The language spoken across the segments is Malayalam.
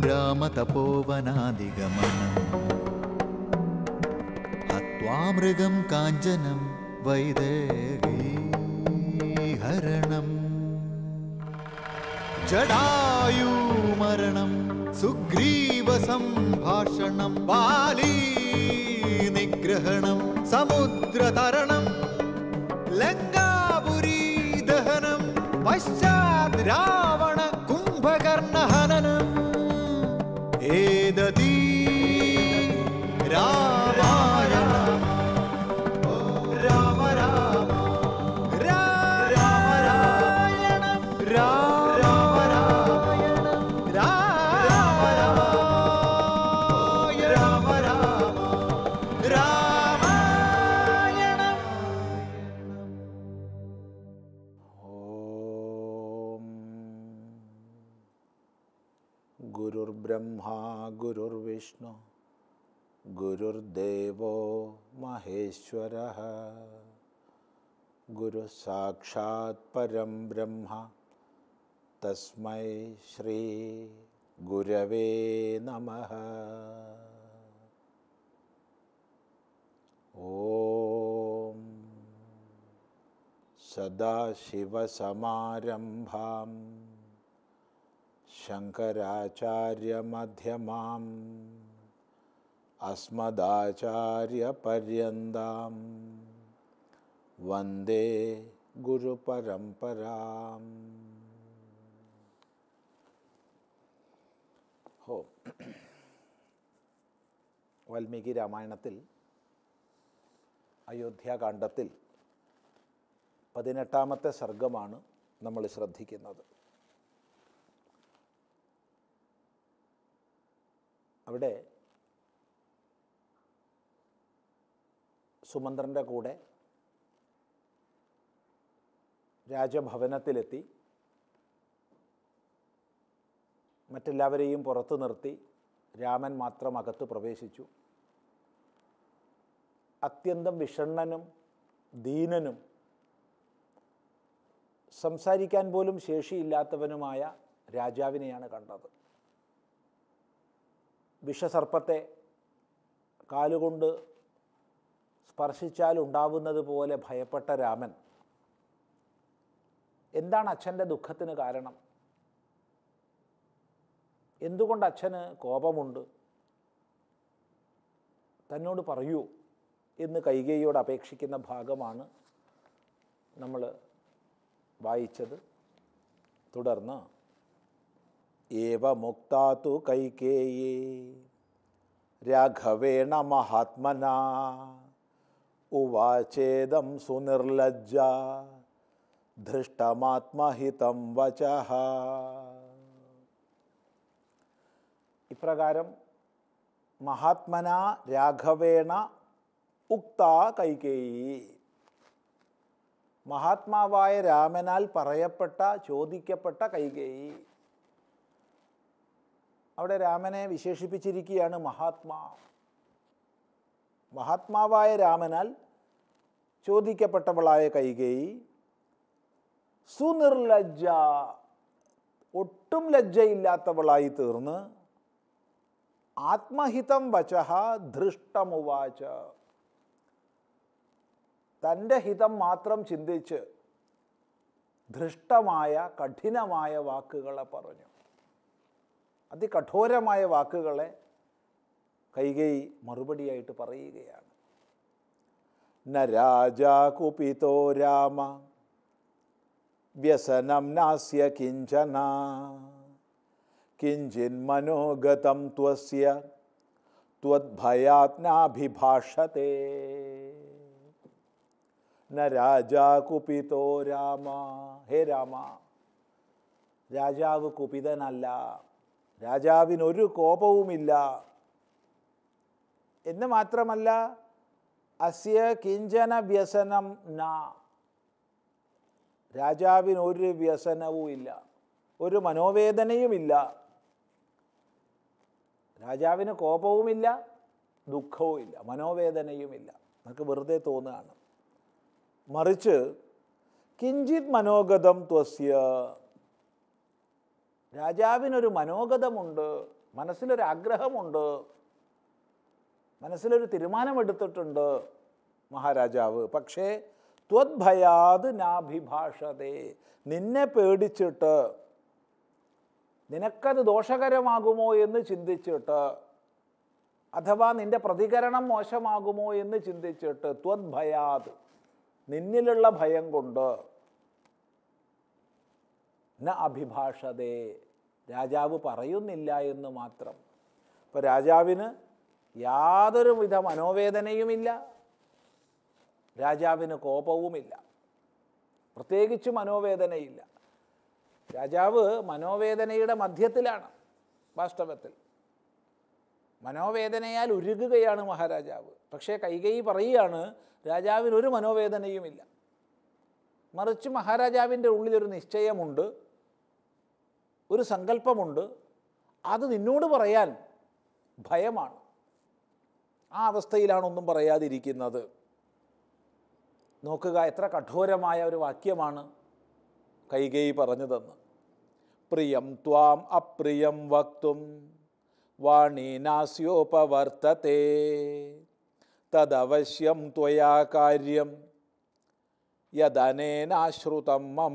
रामतपोवनादिगमनम् हत्वा मृगं काञ्चनं वैदेहीहरणम् जडायुमरणं सुग्रीवसम्भाषणं बाली निग्रहणं समुद्रतरणं लङ्कापुरी दहनं पश्चात् रावण कुम्भकर्णहननम् एदति रामायणम् राम राम रामायणम् गुरुर्ब्रह्मा गुरुर्विष्णु गुरुर्देवो महेश्वरः गुरुः साक्षात् परं ब्रह्म तस्मै श्री गुरवे नमः। ॐ सदाशिवसमारम्भां शङ्कराचार्यमध्यमाम् अस्मदाचार्यपर्यन्तां वन्दे गुरुपरम्पराम्। വാൽമീകി രാമായണത്തിൽ അയോധ്യാകാണ്ഡത്തിൽ 18ാമത്തെ സർഗമാണ് നമ്മൾ ശ്രദ്ധിക്കുന്നത്. അവിടെ സുമന്ത്രൻ്റെ കൂടെ രാജഭവനത്തിലെത്തി മറ്റെല്ലാവരെയും പുറത്തു നിർത്തി രാമൻ മാത്രം അകത്ത് പ്രവേശിച്ചു. അത്യന്തം വിഷണ്ണനും ദീനനും സംസാരിക്കാൻ പോലും ശേഷിയില്ലാത്തവനുമായ രാജാവിനെയാണ് കണ്ടത്. വിഷസർപ്പത്തെ കാലുകൊണ്ട് സ്പർശിച്ചാൽ ഉണ്ടാവുന്നത് പോലെ ഭയപ്പെട്ട രാമൻ എന്താണ് അച്ഛൻ്റെ ദുഃഖത്തിന് കാരണം? എന്തുകൊണ്ട് അച്ഛന് കോപമുണ്ട്? തന്നോട് പറയൂ എന്ന് കൈകേയിയോട് അപേക്ഷിക്കുന്ന ഭാഗമാണ് നമ്മൾ വായിച്ചത്. തുടർന്ന് ഏവ മുക്താതു കൈകേയീ രാഘവേണ മഹാത്മനാ ഉവാചേദം സുനിർലജ്ജ ധൃഷ്ടമാത്മഹിതം വചഃ. ഇപ്രകാരം മഹാത്മനാ രാഘവേണ ഉക്ത കൈകേയീ, മഹാത്മാവായ രാമനാൽ പറയപ്പെട്ട ചോദിക്കപ്പെട്ട കൈകേയി. അവിടെ രാമനെ വിശേഷിപ്പിച്ചിരിക്കുകയാണ് മഹാത്മാ. മഹാത്മാവായ രാമനാൽ ചോദിക്കപ്പെട്ടവളായ കൈകേയി സുനിർലജ്ജ, ഒട്ടും ലജ്ജയില്ലാത്തവളായി തീർന്ന് ആത്മഹിതം വചഃ ധൃഷ്ടമുവാച, തൻ്റെ ഹിതം മാത്രം ചിന്തിച്ച് ധൃഷ്ടമായ കഠിനമായ വാക്കുകളെ പറഞ്ഞു. അതികഠോരമായ വാക്കുകളെ കൈകേയി മറുപടിയായിട്ട് പറയുകയാണ്. ന രാജാ കുപിതോ രാമ വ്യസനം നാസ്യ കിഞ്ചന കിഞ്ചിൻ മനോഗതം ത്വസ്യ ത്വദ്ഭയാത് നാഭിഭാഷത്തെ. ന രാജാ കുപിതോ രാമ, ഹേ രാമ, രാജാവ് കുപിതനല്ല, രാജാവിനൊരു കോപവുമില്ല എന്ന് മാത്രമല്ല അസ്യ കിഞ്ചന വ്യസനം ന, രാജാവിനൊരു വ്യസനവുമില്ല, ഒരു മനോവേദനയുമില്ല. രാജാവിന് കോപവുമില്ല, ദുഃഖവുമില്ല, മനോവേദനയുമില്ല. നമുക്ക് വെറുതെ തോന്നുകയാണ്. മറിച്ച് കിഞ്ചിത് മനോഗതം ത്വസ്യ, രാജാവിനൊരു മനോഗതമുണ്ട്, മനസ്സിലൊരു ആഗ്രഹമുണ്ട്, മനസ്സിലൊരു തീരുമാനമെടുത്തിട്ടുണ്ട് മഹാരാജാവ്. പക്ഷേ ത്വദ്ഭയാത് നാഭിഭാഷതേ, നിന്നെ പേടിച്ചിട്ട്, നിനക്കത് ദോഷകരമാകുമോ എന്ന് ചിന്തിച്ചിട്ട്, അഥവാ നിന്റെ പ്രതികരണം മോശമാകുമോ എന്ന് ചിന്തിച്ചിട്ട്, ത്വദ്ഭയാത്, നിന്നിലുള്ള ഭയം കൊണ്ട്, ന അഭിഭാഷതേ, രാജാവ് പറയുന്നില്ല എന്ന് മാത്രം. ഇപ്പോൾ രാജാവിന് യാതൊരുവിധ മനോവേദനയുമില്ല, രാജാവിന് കോപവുമില്ല, പ്രത്യേകിച്ച് മനോവേദനയില്ല. രാജാവ് മനോവേദനയുടെ മധ്യത്തിലാണ്. വാസ്തവത്തിൽ മനോവേദനയാൽ ഉരുകുകയാണ് മഹാരാജാവ്. പക്ഷേ കൈകേയി പറയുകയാണ് രാജാവിനൊരു മനോവേദനയുമില്ല. മറിച്ച് മഹാരാജാവിൻ്റെ ഉള്ളിലൊരു നിശ്ചയമുണ്ട്, ഒരു സങ്കല്പമുണ്ട്, അത് നിന്നോട് പറയാൻ ഭയമാണ്. ആ അവസ്ഥയിലാണ് ഒന്നും പറയാതിരിക്കുന്നത്. നോക്കുക, എത്ര കഠോരമായ ഒരു വാക്യമാണ് കൈകേയി പറഞ്ഞതെന്ന്. പ്രിയം ത്വാം അപ്രിയം വക്തും വാണി നാസ്യോപവർത്തത്തെ തദവശ്യം ത്വയാ കാര്യം യദനേനാശ്രുതം മമ.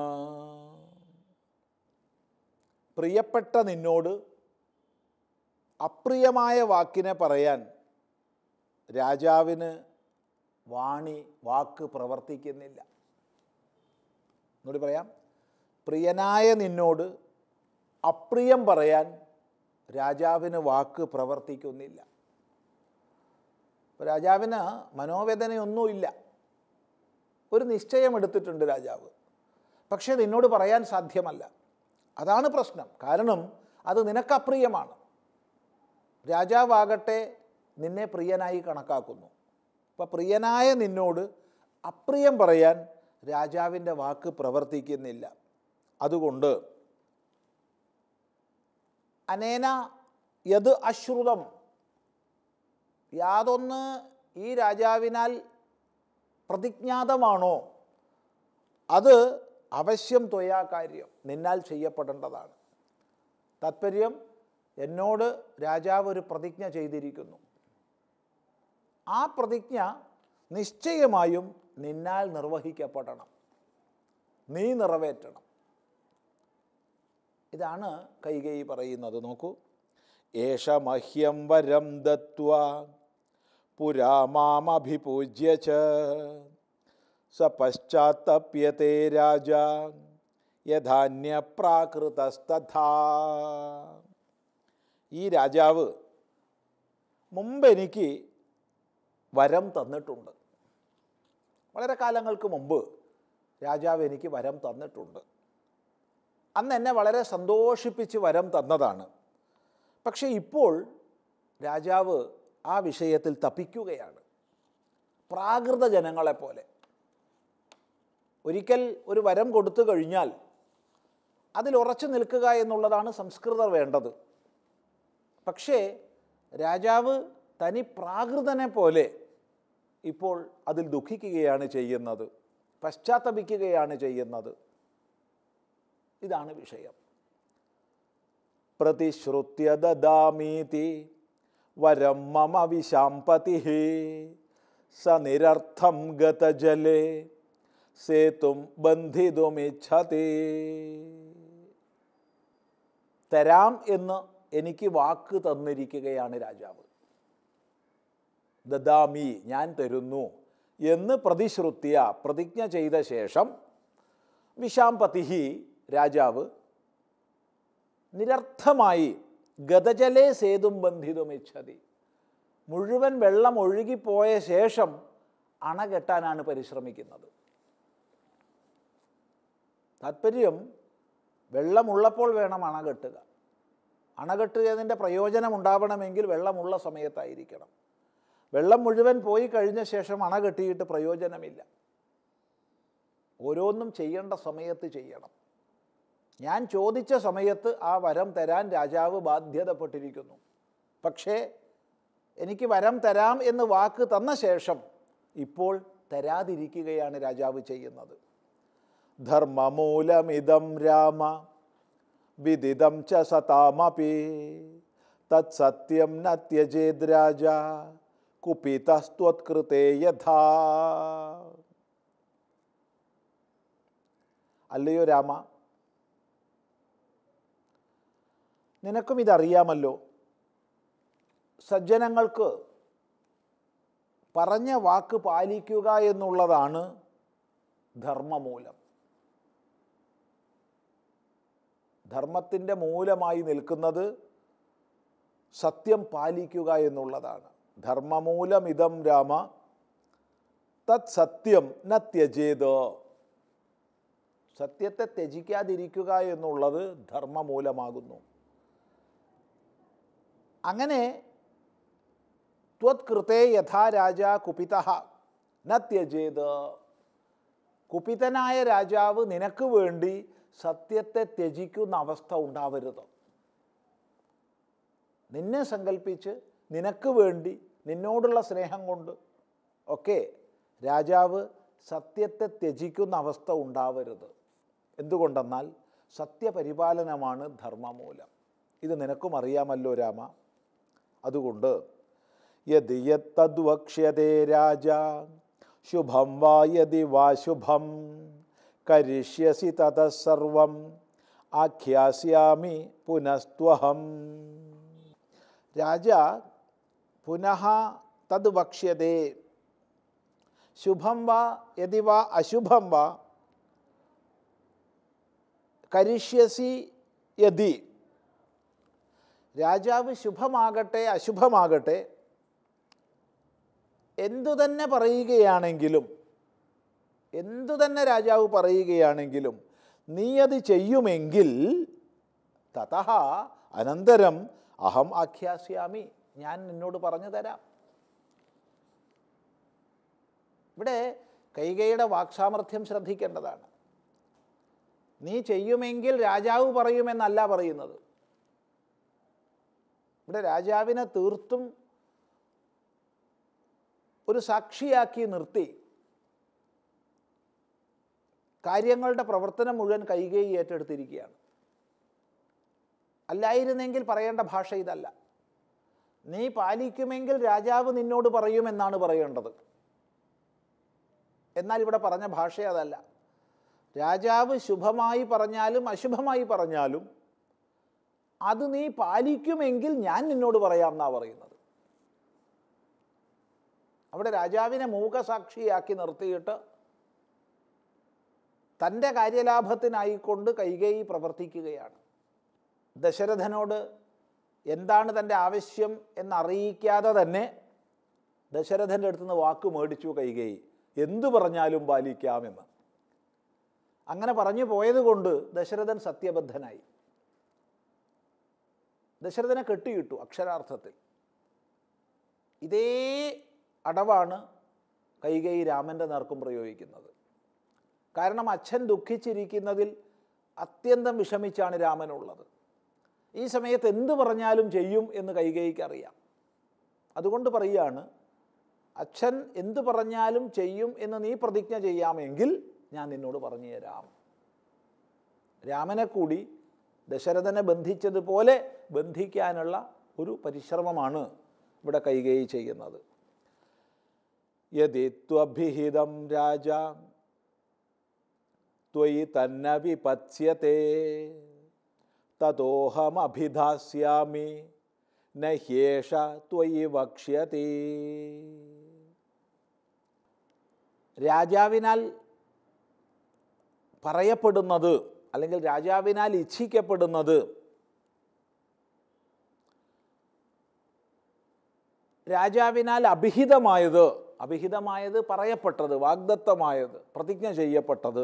പ്രിയപ്പെട്ട നിന്നോട് അപ്രിയമായ വാക്കിനെ പറയാൻ രാജാവിന് വാക്ക് പ്രവർത്തിക്കുന്നില്ല. എന്നോട് പറയാം, പ്രിയനായ നിന്നോട് അപ്രിയം പറയാൻ രാജാവിന് വാക്ക് പ്രവർത്തിക്കുന്നില്ല. രാജാവിന് മനോവേദനയൊന്നുമില്ല, ഒരു നിശ്ചയമെടുത്തിട്ടുണ്ട് രാജാവ്. പക്ഷേ നിന്നോട് പറയാൻ സാധ്യമല്ല. അതാണ് പ്രശ്നം. കാരണം അത് നിനക്കപ്രിയമാണ്. രാജാവാകട്ടെ നിന്നെ പ്രിയനായി കണക്കാക്കുന്നു. അപ്പോൾ പ്രിയനായ നിന്നോട് അപ്രിയം പറയാൻ രാജാവിൻ്റെ വാക്ക് പ്രവർത്തിക്കുന്നില്ല. അതുകൊണ്ട് അനേന യത് അശ്രുതം, യാതൊന്ന് ഈ രാജാവിനാൽ പ്രതിജ്ഞാതമാണോ അത് അവശ്യം ത്വയാ കാര്യം, നിന്നാൽ ചെയ്യപ്പെടേണ്ടതാണ്. താത്പര്യം, എന്നോട് രാജാവ് ഒരു പ്രതിജ്ഞ ചെയ്തിരിക്കുന്നു. ആ പ്രതിജ്ഞ നിശ്ചയമായും നിന്നാൽ നിർവഹിക്കപ്പെടണം, നീ നിറവേറ്റണം. ഇതാണ് കൈകേയി പറയുന്നത്. നോക്കൂ, ഏഷ മഹ്യം വരം ദത്വാ പുരാ മാമഭിപൂജ്യ ച സ പശ്ചാത്തപ്യത്തെ രാജാ യഥാന്യപ്രാകൃതസ്തഥാ. ഈ രാജാവ് മുമ്പ് എനിക്ക് വരം തന്നിട്ടുണ്ട്. വളരെ കാലങ്ങൾക്ക് മുമ്പ് രാജാവ് എനിക്ക് വരം തന്നിട്ടുണ്ട്. അന്ന് എന്നെ വളരെ സന്തോഷിപ്പിച്ച് വരം തന്നതാണ്. പക്ഷേ ഇപ്പോൾ രാജാവ് ആ വിഷയത്തിൽ തപ്പിക്കുകയാണ്, പ്രാകൃത ജനങ്ങളെപ്പോലെ. ഒരിക്കൽ ഒരു വരം കൊടുത്തു കഴിഞ്ഞാൽ അതിലുറച്ചു നിൽക്കുക എന്നുള്ളതാണ് സംസ്കൃതർ വേണ്ടത്. പക്ഷേ രാജാവ് തനി പ്രാകൃതനെ പോലെ ഇപ്പോൾ അതിൽ ദുഃഖിക്കുകയാണ് ചെയ്യുന്നത്, പശ്ചാത്തപിക്കുകയാണ് ചെയ്യുന്നത്. ഇതാണ് വിഷയം. പ്രതിശ്രുത്യ ദദാമീതി വരം മമ വിശാംപതി സ നിരർത്ഥം ഗതജലേ സേതും ബന്ധിതുമിച്ഛതി. തരാം എന്ന് എനിക്ക് വാക്ക് തന്നിരിക്കുകയാണ് രാജാവ്. ദദാമി, ഞാൻ തരുന്നു എന്ന് പ്രതിശ്രുത്യ, പ്രതിജ്ഞ ചെയ്ത ശേഷം, വിശാംപതി, രാജാവ്, നിരർത്ഥമായി ഗതജലേ സേതും ബന്ധിതുമിച്ഛതി, മുഴുവൻ വെള്ളം ഒഴുകിപ്പോയ ശേഷം അണ കെട്ടാനാണ് പരിശ്രമിക്കുന്നത്. താത്പര്യം, വെള്ളമുള്ളപ്പോൾ വേണം അണ കെട്ടുക. അണ കെട്ടുന്നതിൻ്റെ പ്രയോജനം ഉണ്ടാവണമെങ്കിൽ വെള്ളമുള്ള സമയത്തായിരിക്കണം. വെള്ളം മുഴുവൻ പോയി കഴിഞ്ഞ ശേഷം അണ കെട്ടിയിട്ട് പ്രയോജനമില്ല. ഓരോന്നും ചെയ്യേണ്ട സമയത്ത് ചെയ്യണം. ഞാൻ ചോദിച്ച സമയത്ത് ആ വരം തരാൻ രാജാവ് ബാധ്യതപ്പെട്ടിരിക്കുന്നു. പക്ഷേ എനിക്ക് വരം തരാം എന്ന് വാക്ക് തന്ന ശേഷം ഇപ്പോൾ തരാതിരിക്കുകയാണ് രാജാവ് ചെയ്യുന്നത്. ധർമ്മമൂലമിദം രാമ വിദിതം ച സതാമപി തത് സത്യം ന ത്യജേത് രാജ കുപിതസ്ത്വത്കൃതേ യഥാ. അല്ലയോ രാമ, നിനക്കും ഇതറിയാമല്ലോ, സജ്ജനങ്ങൾക്ക് പറഞ്ഞ വാക്ക് പാലിക്കുക എന്നുള്ളതാണ് ധർമ്മമൂലം. ധർമ്മത്തിൻ്റെ മൂലമായി നിൽക്കുന്നത് സത്യം പാലിക്കുക എന്നുള്ളതാണ്. ധർമ്മമൂലമിതം രാമ തത് സത്യം ന ത്യജേത്. സത്യത്തെ ത്യജിക്കാതിരിക്കുക എന്നുള്ളത് ധർമ്മമൂലമാകുന്നു. അങ്ങനെ ത്വത്കൃതേ യഥാ രാജ കുപിതഃ ന ത്യജേത്. കുപിതനായ രാജാവ് നിനക്ക് വേണ്ടി സത്യത്തെ ത്യജിക്കുന്ന അവസ്ഥ ഉണ്ടാവരുത്. നിന്നെ സങ്കല്പിച്ച് നിനക്ക് വേണ്ടി നിന്നോടുള്ള സ്നേഹം കൊണ്ട് ഒക്കെ രാജാവ് സത്യത്തെ ത്യജിക്കുന്ന അവസ്ഥ ഉണ്ടാവരുത്. എന്തുകൊണ്ടെന്നാൽ സത്യപരിപാലനമാണ് ധർമ്മമൂലം. ഇത് നിനക്കും അറിയാമല്ലോ രാമ. അതുകൊണ്ട് യദി യദ്വക്ഷ്യതേ രാജ ശുഭം വാ യദി വാ ശുഭം കരിഷ്യസി തതഃ സർവം ആഖ്യാസ്യാമി പുനസ്ത്വഹം. രാജ പുനഃ തദ് വക്ഷ്യതേ ശുഭം വാ യദി വാ അശുഭം വാ കരിഷ്യസി യദി. രാജാവ് ശുഭമാകട്ടെ അശുഭമാകട്ടെ എന്തുതന്നെ പറയുകയാണെങ്കിലും, എന്തുതന്നെ രാജാവ് പറയുകയാണെങ്കിലും നീ അത് ചെയ്യുമെങ്കിൽ തതഃ അനന്തരം അഹം ആഖ്യാസ്യാമി, ഞാൻ നിന്നോട് പറഞ്ഞു തരാം. ഇവിടെ കൈകേയിയുടെ വാക്സാമർഥ്യം ശ്രദ്ധിക്കേണ്ടതാണ്. നീ ചെയ്യുമെങ്കിൽ രാജാവ് പറയുമെന്നല്ല പറയുന്നത്. ഇവിടെ രാജാവിനെ തീർത്തും ഒരു സാക്ഷിയാക്കി നിർത്തി കാര്യങ്ങളുടെ പ്രവർത്തനം മുഴുവൻ കൈകേയി ഏറ്റെടുത്തിരിക്കുകയാണ്. അല്ലായിരുന്നെങ്കിൽ പറയേണ്ട ഭാഷ ഇതല്ല. നീ പാലിക്കുമെങ്കിൽ രാജാവ് നിന്നോട് പറയുമെന്നാണ് പറയേണ്ടത്. എന്നാൽ ഇവിടെ പറഞ്ഞ ഭാഷ അതല്ല. രാജാവ് ശുഭമായി പറഞ്ഞാലും അശുഭമായി പറഞ്ഞാലും അത് നീ പാലിക്കുമെങ്കിൽ ഞാൻ നിന്നോട് പറയാം എന്നാണ് പറയുന്നത്. അവിടെ രാജാവിനെ മൂകസാക്ഷിയാക്കി നിർത്തിയിട്ട് തൻ്റെ കാര്യലാഭത്തിനായിക്കൊണ്ട് കൈകേയി പ്രവർത്തിക്കുകയാണ്. ദശരഥനോട് എന്താണ് തൻ്റെ ആവശ്യം എന്നറിയിക്കാതെ തന്നെ ദശരഥൻ്റെ അടുത്ത് നിന്ന് വാക്ക് മേടിച്ചു കൈകേയി, എന്തു പറഞ്ഞാലും പാലിക്കാമെന്ന്. അങ്ങനെ പറഞ്ഞു പോയത് കൊണ്ട് ദശരഥൻ സത്യബദ്ധനായി. ദശരഥനെ കെട്ടിയിട്ടു അക്ഷരാർത്ഥത്തിൽ. ഇതേ അടവാണ് കൈകേയി രാമൻ്റെ നേർക്കും പ്രയോഗിക്കുന്നത്. കാരണം അച്ഛൻ ദുഃഖിച്ചിരിക്കുന്നതിൽ അത്യന്തം വിഷമിച്ചാണ് രാമനുള്ളത്. ഈ സമയത്ത് എന്തു പറഞ്ഞാലും ചെയ്യും എന്ന് കൈകേയിക്ക് അറിയാം. അതുകൊണ്ട് പറയുകയാണ്, അച്ഛൻ എന്തു പറഞ്ഞാലും ചെയ്യും എന്ന് നീ പ്രതിജ്ഞ ചെയ്യാമെങ്കിൽ ഞാൻ നിന്നോട് പറഞ്ഞു തരാം. രാമനെ കൂടി ദശരഥനെ ബന്ധിച്ചതുപോലെ ബന്ധിക്കാനുള്ള ഒരു പരിശ്രമമാണ് ഇവിടെ കൈകേയി ചെയ്യുന്നത്. യദി ത്വഭിഹിതം രാജ ത്വയി തന്ന വിപത്സ്യതേ തതോഹമഭിധാസ്യാമി നഹ്യേഷ ത്വയി വക്ഷ്യതേ. രാജാവിനാൽ പറയപ്പെടുന്നത് അല്ലെങ്കിൽ രാജാവിനാൽ ഇച്ഛിക്കപ്പെടുന്നത് രാജാവിനാൽ അഭിഹിതമായത് പറയപ്പെട്ടത്, വാഗ്ദത്തമായത്, പ്രതിജ്ഞ ചെയ്യപ്പെട്ടത്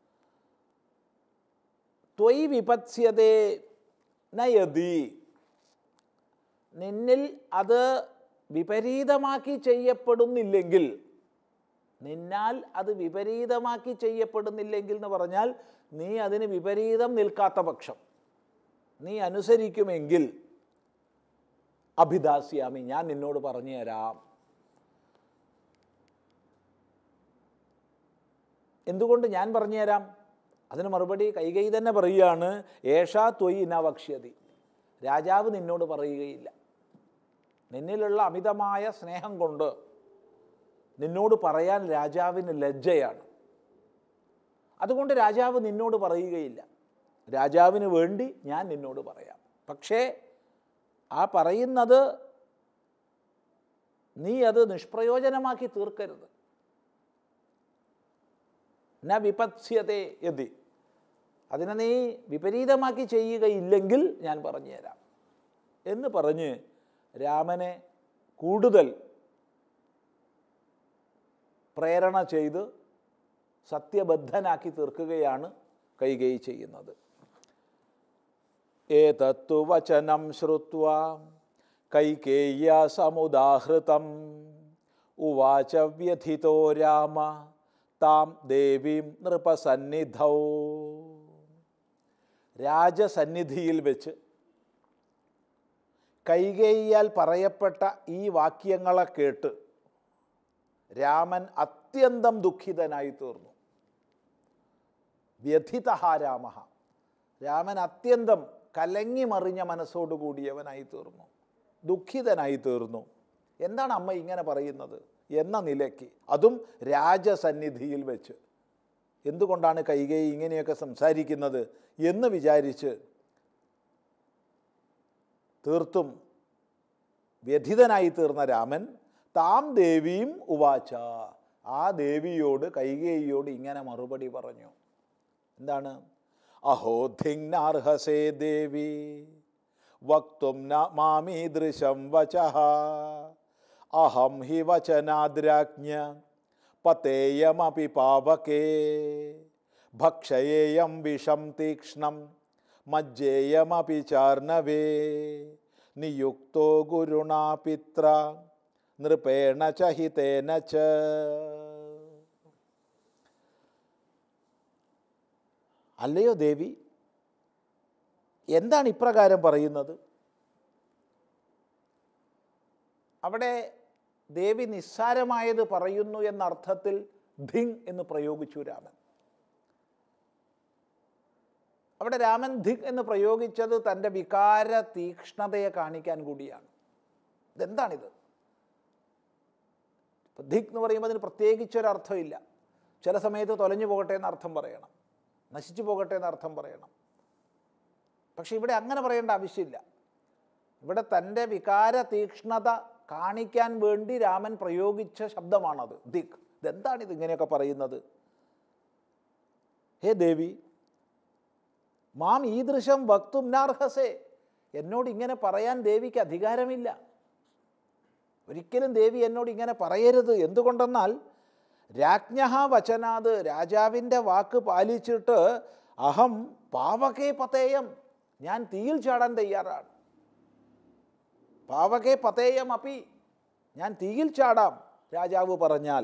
ത്വയി വിപത്സ്യതേ നയതി, നിന്നിൽ അത് വിപരീതമാക്കി ചെയ്യപ്പെടുന്നില്ലെങ്കിൽ, നിന്നാൽ അത് വിപരീതമാക്കി ചെയ്യപ്പെടുന്നില്ലെങ്കിൽ എന്ന് പറഞ്ഞാൽ നീ അതിന് വിപരീതം നിൽക്കാത്ത പക്ഷം, നീ അനുസരിക്കുമെങ്കിൽ അഭിദാസ്യാമി, ഞാൻ നിന്നോട് പറഞ്ഞു തരാം. എന്തുകൊണ്ട് ഞാൻ പറഞ്ഞു തരാം? അതിന് മറുപടി കൈകേയി തന്നെ പറയുകയാണ്, ഏഷാ ത്വയി ന വക്ഷ്യതി, രാജാവ് നിന്നോട് പറയുകയില്ല. നിന്നിലുള്ള അമിതമായ സ്നേഹം കൊണ്ട് നിന്നോട് പറയാൻ രാജാവിന് ലജ്ജയാണ്. അതുകൊണ്ട് രാജാവ് നിന്നോട് പറയുകയില്ല. രാജാവിന് വേണ്ടി ഞാൻ നിന്നോട് പറയാം. പക്ഷേ ആ പറയുന്നത് നീ അത് നിഷ്പ്രയോജനമാക്കി തീർക്കരുത്. ന വിപത്സ്യതേ യതി, അതിനെ നീ വിപരീതമാക്കി ചെയ്യുകയില്ലെങ്കിൽ ഞാൻ പറഞ്ഞു തരാം എന്ന് പറഞ്ഞ് രാമനെ കൂടുതൽ പ്രേരണ ചെയ്ത് സത്യബദ്ധനാക്കി തീർക്കുകയാണ് കൈകേയി ചെയ്യുന്നത്. ഏതത്തു വചനം ശ്രുത്വാ കൈകേയ്യ സമുദാഹൃതം ഉവാച വ്യഥിതോ രാമ താം ദേവീം നൃപസന്നിധൗ. രാജസന്നിധിയിൽ വെച്ച് കൈകേയിയാൽ പറയപ്പെട്ട ഈ വാക്യങ്ങളെ കേട്ട് രാമൻ അത്യന്തം ദുഃഖിതനായി തീർന്നു. വ്യഥിതഃ രാമഃ, രാമൻ അത്യന്തം കലങ്ങി മറിഞ്ഞ മനസ്സോടുകൂടിയവനായി തീർന്നു, ദുഃഖിതനായി തീർന്നു. എന്താണ് അമ്മ ഇങ്ങനെ പറയുന്നത് എന്ന നിലയ്ക്ക്, അതും രാജസന്നിധിയിൽ വെച്ച്. എന്തുകൊണ്ടാണ് കൈകേയി ഇങ്ങനെയൊക്കെ സംസാരിക്കുന്നത് എന്ന് വിചാരിച്ച് തീർത്തും വ്യഥിതനായി തീർന്ന രാമൻ താം ദേവീം ഉവാച, ആ ദേവിയോട്, കൈകേയിയോട് ഇങ്ങനെ മറുപടി പറഞ്ഞു. എന്താണ്? അഹോ ധിങ്നാർഹസേ ദേവി വക്തും ന മാമീദൃശം വചഃ അഹം ഹി വചനാദ്രാജ്ഞ പതേയമപി പാവകേ ഭക്ഷയേയം വിഷം തീക്ഷ്ണം മജ്ജേയമപി ചാർണവേ നിയുക്തോ ഗുരുണാ പിത്ര നൃപേണ ച ഹിതേന ച. അല്ലയോ ദേവി, എന്താണ് ഇപ്രകാരം പറയുന്നത്? അവിടെ ദേവി നിസ്സാരമായത് പറയുന്നു എന്ന അർത്ഥത്തിൽ ധിങ് എന്ന് പ്രയോഗിച്ചു രാമൻ. അവിടെ രാമൻ ധിക് എന്ന് പ്രയോഗിച്ചത് തൻ്റെ വികാര തീക്ഷ്ണതയെ കാണിക്കാൻ കൂടിയാണ്. ഇതെന്താണിത്? ധിക് എന്ന് പറയുമ്പോൾ അതിന് പ്രത്യേകിച്ചൊരർത്ഥമില്ല. ചില സമയത്ത് തൊലഞ്ഞു പോകട്ടെ എന്ന അർത്ഥം പറയണം, നശിച്ചു പോകട്ടെ എന്ന അർത്ഥം പറയണം. പക്ഷെ ഇവിടെ അങ്ങനെ പറയേണ്ട ആവശ്യമില്ല. ഇവിടെ തൻ്റെ വികാര തീക്ഷ്ണത കാണിക്കാൻ വേണ്ടി രാമൻ പ്രയോഗിച്ച ശബ്ദമാണത്, ധിക്. ഇതെന്താണിത് ഇങ്ങനെയൊക്കെ പറയുന്നത്? ഹേ ദേവി, മാം ഈദൃശം വക്തും നാർഹസേ, എന്നോട് ഇങ്ങനെ പറയാൻ ദേവിക്ക് അധികാരമില്ല. ഒരിക്കലും ദേവി എന്നോട് ഇങ്ങനെ പറയരുത്. എന്തുകൊണ്ടെന്നാൽ രാജ്ഞഃ വചനാത്, രാജാവിൻ്റെ വാക്ക് പാലിച്ചിട്ട് അഹം പാവകേ പതേയം, ഞാൻ തീയിൽ ചാടാൻ തയ്യാറാണ്. പാവകേ പതേയം അപ്പി, ഞാൻ തീയിൽ ചാടാം രാജാവ് പറഞ്ഞാൽ.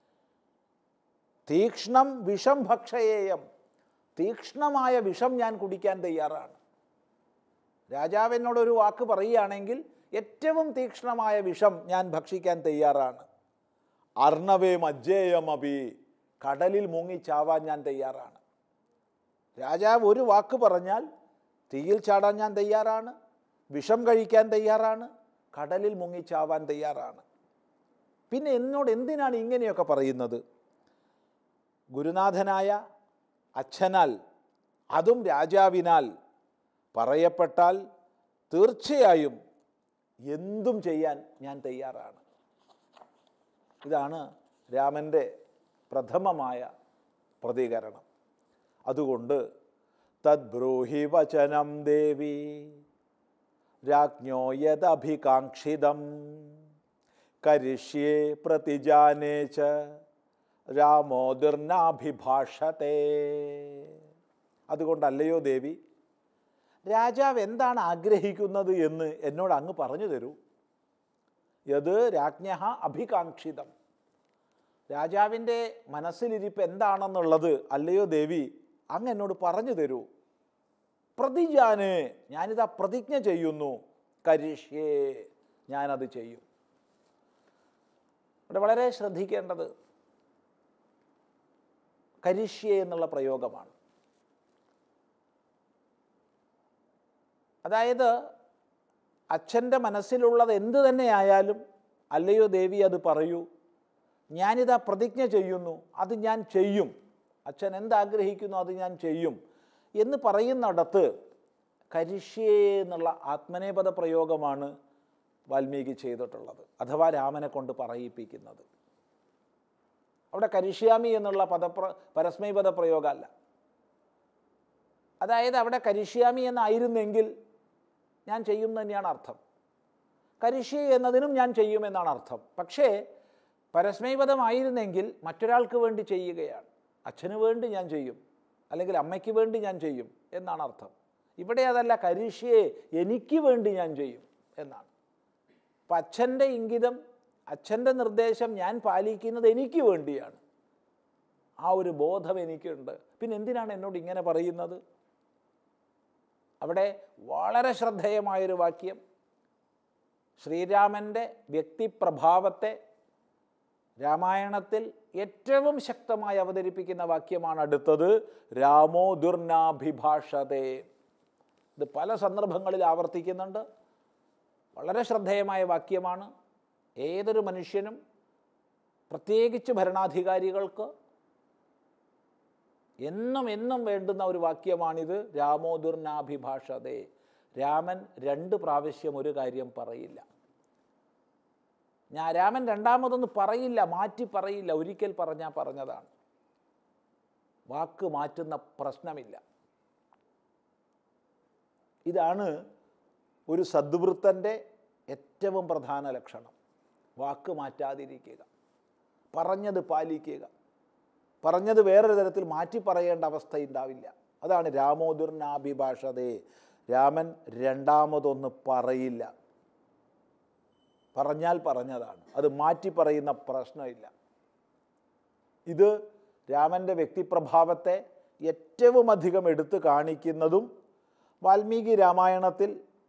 തീക്ഷ്ണം വിഷം ഭക്ഷയേയം, തീക്ഷ്ണമായ വിഷം ഞാൻ കുടിക്കാൻ തയ്യാറാണ്. രാജാവ് എന്നോടൊരു വാക്ക് പറയുകയാണെങ്കിൽ ഏറ്റവും തീക്ഷ്ണമായ വിഷം ഞാൻ ഭക്ഷിക്കാൻ തയ്യാറാണ്. അർണവേ മജ്ജേയം അപി, കടലിൽ മുങ്ങിച്ചാവാൻ ഞാൻ തയ്യാറാണ്. രാജാവ് ഒരു വാക്ക് പറഞ്ഞാൽ തീയിൽ ചാടാൻ ഞാൻ തയ്യാറാണ്, വിഷം കഴിക്കാൻ തയ്യാറാണ്, കടലിൽ മുങ്ങിച്ചാവാൻ തയ്യാറാണ്. പിന്നെ എന്നോട് എന്തിനാണ് ഇങ്ങനെയൊക്കെ പറയുന്നത്? ഗുരുനാഥനായ അച്ഛനാൽ, അതും രാജാവിനാൽ പറയപ്പെട്ടാൽ തീർച്ചയായും എന്തും ചെയ്യാൻ ഞാൻ തയ്യാറാണ്. ഇതാണ് രാമൻ്റെ പ്രഥമമായ പ്രതികരണം. അതുകൊണ്ട് തദ്ബ്രൂഹി വചനം ദേവി രാജ്ഞോ യദഭികാംക്ഷിതം കരിഷ്യേ പ്രതിജാനേ ച രാമോദിർനാഭിഭാഷത്തെ. അതുകൊണ്ടല്ലയോ ദേവി, രാജാവ് എന്താണ് ആഗ്രഹിക്കുന്നത് എന്ന് എന്നോട് അങ്ങ് പറഞ്ഞു തരൂ. യത് രാജ്ഞഃ അഭികാംക്ഷിതം, രാജാവിൻ്റെ മനസ്സിലിരിപ്പ് എന്താണെന്നുള്ളത് അല്ലയോ ദേവി അങ്ങ് എന്നോട് പറഞ്ഞു തരൂ. പ്രതിജാനേ, ഞാനിതാ പ്രതിജ്ഞ ചെയ്യുന്നു. കരിഷ്യേ, ഞാനത് ചെയ്യും. ഇവിടെ വളരെ ശ്രദ്ധിക്കേണ്ടത് കരിഷ്യേ എന്നുള്ള പ്രയോഗമാണ്. അതായത് അച്ഛൻ്റെ മനസ്സിലുള്ളത് എന്തു തന്നെയായാലും അല്ലയോ ദേവി അത് പറയൂ, ഞാനിതാ പ്രതിജ്ഞ ചെയ്യുന്നു, അത് ഞാൻ ചെയ്യും, അച്ഛൻ എന്താഗ്രഹിക്കുന്നു അത് ഞാൻ ചെയ്യും എന്ന് പറയുന്നിടത്ത് കരിഷ്യേ എന്നുള്ള ആത്മനേപദ പ്രയോഗമാണ് വാൽമീകി ചെയ്തിട്ടുള്ളത്, അഥവാ രാമനെ കൊണ്ട് പറയിപ്പിക്കുന്നത്. അവിടെ കരിഷ്യാമി എന്നുള്ള പരസ്മൈപദ പ്രയോഗമല്ല. അതായത് അവിടെ കരിഷ്യാമി എന്നായിരുന്നെങ്കിൽ ഞാൻ ചെയ്യും തന്നെയാണ് അർത്ഥം, കരിഷ്യേ എന്നതിനും ഞാൻ ചെയ്യുമെന്നാണ് അർത്ഥം. പക്ഷേ പരസ്മൈപദമായിരുന്നെങ്കിൽ മറ്റൊരാൾക്ക് വേണ്ടി ചെയ്യുകയാണ്, അച്ഛന് വേണ്ടി ഞാൻ ചെയ്യും അല്ലെങ്കിൽ അമ്മയ്ക്ക് വേണ്ടി ഞാൻ ചെയ്യും എന്നാണ് അർത്ഥം. ഇവിടെ അതല്ല, കരിഷ്യേ എനിക്ക് വേണ്ടി ഞാൻ ചെയ്യും എന്നാണ്. അപ്പം അച്ഛൻ്റെ ഇംഗിതം, അച്ഛൻ്റെ നിർദ്ദേശം ഞാൻ പാലിക്കുന്നത് എനിക്ക് വേണ്ടിയാണ്, ആ ഒരു ബോധം എനിക്കുണ്ട്. പിന്നെ എന്തിനാണ് എന്നോട് ഇങ്ങനെ പറയുന്നത്? അവിടെ വളരെ ശ്രദ്ധേയമായൊരു വാക്യം, ശ്രീരാമൻ്റെ വ്യക്തിപ്രഭാവത്തെ രാമായണത്തിൽ ഏറ്റവും ശക്തമായി അവതരിപ്പിക്കുന്ന വാക്യമാണ് അടുത്തത്, രാമോ ദുർനാഭിഭാഷതേ. ഇത് പല സന്ദർഭങ്ങളിൽ ആവർത്തിക്കുന്നുണ്ട്. വളരെ ശ്രദ്ധേയമായ വാക്യമാണ്. ഏതൊരു മനുഷ്യനും, പ്രത്യേകിച്ച് ഭരണാധികാരികൾക്ക് എന്നും വേണ്ടുന്ന ഒരു വാക്യമാണിത്, രാമോ ദുർനാഭിഭാഷതേ. രാമൻ 2 പ്രാവശ്യം ഒരു കാര്യം പറയില്ല. രാമൻ രണ്ടാമതൊന്ന് പറയില്ല, മാറ്റി പറയില്ല, ഒരിക്കൽ പറഞ്ഞാൽ പറഞ്ഞതാണ്. വാക്ക് മാറ്റുന്ന പ്രശ്നമില്ല. ഇതാണ് ഒരു സദ്വൃത്തൻ്റെ ഏറ്റവും പ്രധാന ലക്ഷണം. വാക്ക് മാറ്റാതിരിക്കുക, പറഞ്ഞത് പാലിക്കുക, പറഞ്ഞത് വേറൊരു തരത്തിൽ മാറ്റി പറയേണ്ട അവസ്ഥ ഉണ്ടാവില്ല. അതാണ് രാമോദുർനാഭിഭാഷതേ. രാമൻ രണ്ടാമതൊന്ന് പറയില്ല, പറഞ്ഞാൽ പറഞ്ഞതാണ്, അത് മാറ്റി പറയുന്ന പ്രശ്നമില്ല. ഇത് രാമൻ്റെ വ്യക്തിപ്രഭാവത്തെ ഏറ്റവും അധികം എടുത്തു കാണിക്കുന്നതും വാൽമീകി രാമായണത്തിൽ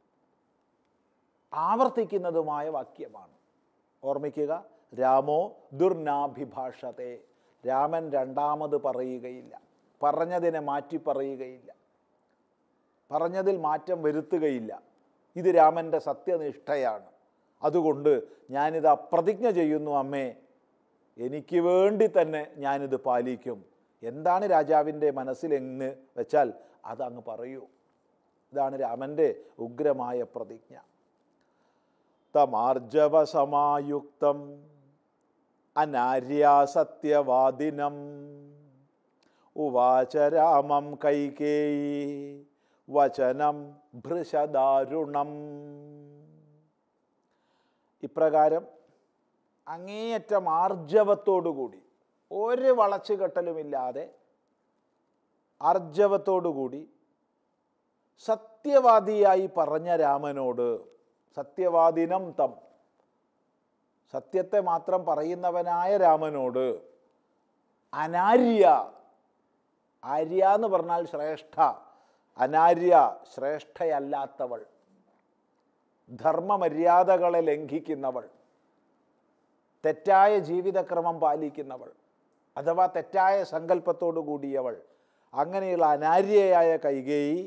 ആവർത്തിക്കുന്നതുമായ വാക്യമാണ്. ഓർമ്മിക്കുക, രാമോ ദുർനാഭിഭാഷതേ. രാമൻ രണ്ടാമത് പറയുകയില്ല, പറഞ്ഞതിനെ മാറ്റി പറയുകയില്ല, പറഞ്ഞതിൽ മാറ്റം വരുത്തുകയില്ല. ഇത് രാമൻ്റെ സത്യനിഷ്ഠയാണ്. അതുകൊണ്ട് ഞാനിത് പ്രതിജ്ഞ ചെയ്യുന്നു അമ്മേ, എനിക്ക് വേണ്ടി തന്നെ ഞാനിത് പാലിക്കും. എന്താണ് രാജാവിൻ്റെ മനസ്സിലെന്ന് വെച്ചാൽ അതങ്ങ് പറയൂ. ഇതാണ് രാമൻ്റെ ഉഗ്രമായ പ്രതിജ്ഞ. തമാർജവസമായുക്തം അനാര്യാസത്യവാദിനം ഉവാച രാമം കൈകേയി വചനം ഭൃശദാരുണം. ഇപ്രകാരം അങ്ങേയറ്റം ആർജവത്തോടുകൂടി, ഒരു വളച്ചുകെട്ടലുമില്ലാതെ ആർജവത്തോടുകൂടി സത്യവാദിയായി പറഞ്ഞ രാമനോട്, സത്യവാദിനം തം, സത്യത്തെ മാത്രം പറയുന്നവനായ രാമനോട്, അനാര്യ, ആര്യ എന്ന് പറഞ്ഞാൽ ശ്രേഷ്ഠ, അനാര്യ ശ്രേഷ്ഠയല്ലാത്തവൾ, ധർമ്മമര്യാദകളെ ലംഘിക്കുന്നവൾ, തെറ്റായ ജീവിതക്രമം പാലിക്കുന്നവൾ, അഥവാ തെറ്റായ സങ്കല്പത്തോടു കൂടിയവൾ, അങ്ങനെയുള്ള അനാര്യയായ കൈകേയി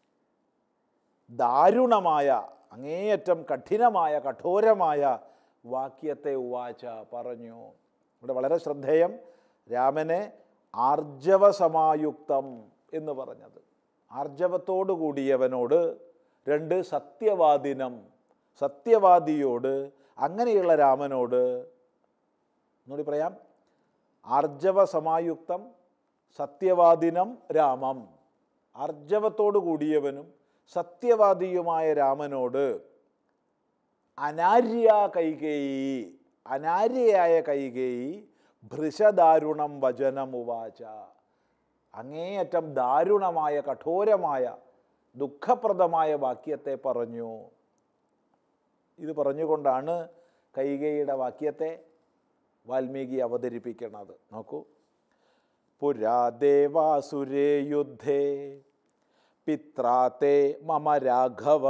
ദാരുണമായ, അങ്ങേയറ്റം കഠിനമായ, കഠോരമായ വാക്യത്തെ ഉവാച പറഞ്ഞു. ഇവിടെ വളരെ ശ്രദ്ധേയം, രാമനെ ആർജവസമായുക്തം എന്ന് പറഞ്ഞത്. ആർജവത്തോടു കൂടിയവനോട്. 2 സത്യവാദിനം, സത്യവാദിയോട്, അങ്ങനെയുള്ള രാമനോട്. ഒന്നുകൂടി പറയാം, ആർജവസമായുക്തം സത്യവാദിനം രാമം, ആർജവത്തോടു കൂടിയവനും സത്യവാദിയുമായ രാമനോട്, അനാര്യ കൈകേയി, അനാര്യയായ കൈകേയി ഭൃശദാരുണം വചനം ഉവാച, അങ്ങേയറ്റം ദാരുണമായ, കഠോരമായ, ദുഃഖപ്രദമായ വാക്യത്തെ പറഞ്ഞു. ഇത് പറഞ്ഞുകൊണ്ടാണ് കൈകേയിയുടെ വാക്യത്തെ വാൽമീകി അവതരിപ്പിക്കുന്നത്. നോക്കൂ, പുരാ ദേവാസുരേ യുദ്ധേ പിത്രാതേ മമ രാഘവ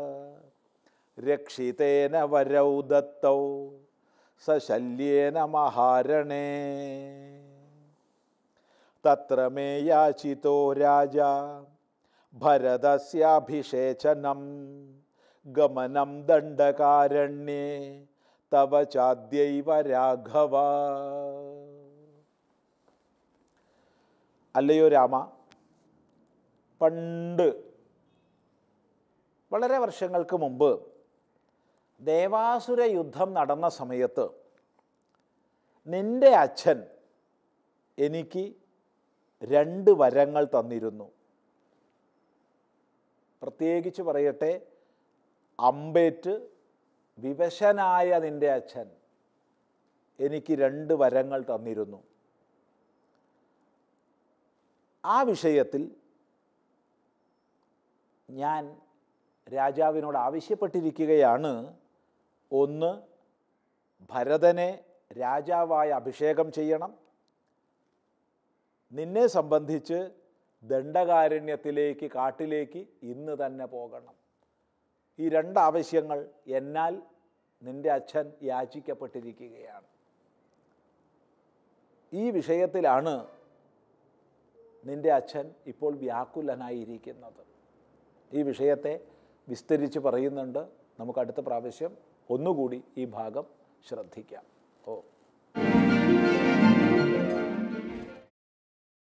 രക്ഷിതേന വരൗ ദത്തൗ സശല്യേന മഹാരണേ തത്ര മേ യാചിതോ രാജാ ഭരതസ്യാഭിഷേചനം ഗമനം ദണ്ഡകാരണ്യേ തവ ചാദ്യൈവ രാഘവ. അല്ലയോ രാമ, പണ്ട് വളരെ വർഷങ്ങൾക്ക് മുമ്പ് ദേവാസുര യുദ്ധം നടന്ന സമയത്ത് നിൻ്റെ അച്ഛൻ എനിക്ക് 2 വരങ്ങൾ തന്നിരുന്നു. പ്രത്യേകിച്ച് പറയട്ടെ, അമ്പേറ്റ് വിവശനായ നിൻ്റെ അച്ഛൻ എനിക്ക് 2 വരങ്ങൾ തന്നിരുന്നു. ആ വിഷയത്തിൽ ഞാൻ രാജാവിനോട് ആവശ്യപ്പെട്ടിരിക്കുകയാണ്. ഒന്ന്, ഭരതനെ രാജാവായി അഭിഷേകം ചെയ്യണം. നിന്നെ സംബന്ധിച്ച് ദണ്ഡകാരണ്യത്തിലേക്ക്, കാട്ടിലേക്ക് ഇന്ന് തന്നെ പോകണം. ഈ 2 ആവശ്യങ്ങൾ എന്നാൽ നിൻ്റെ അച്ഛൻ യാചിക്കപ്പെട്ടിരിക്കുകയാണ്. ഈ വിഷയത്തിലാണ് നിൻ്റെ അച്ഛൻ ഇപ്പോൾ വ്യാകുലനായിരിക്കുന്നത്. ഈ വിഷയത്തെ വിസ്തരിച്ച് പറയുന്നുണ്ട്. നമുക്ക് അടുത്ത പ്രാവശ്യം ഒന്നുകൂടി ഈ ഭാഗം ശ്രദ്ധിക്കാം.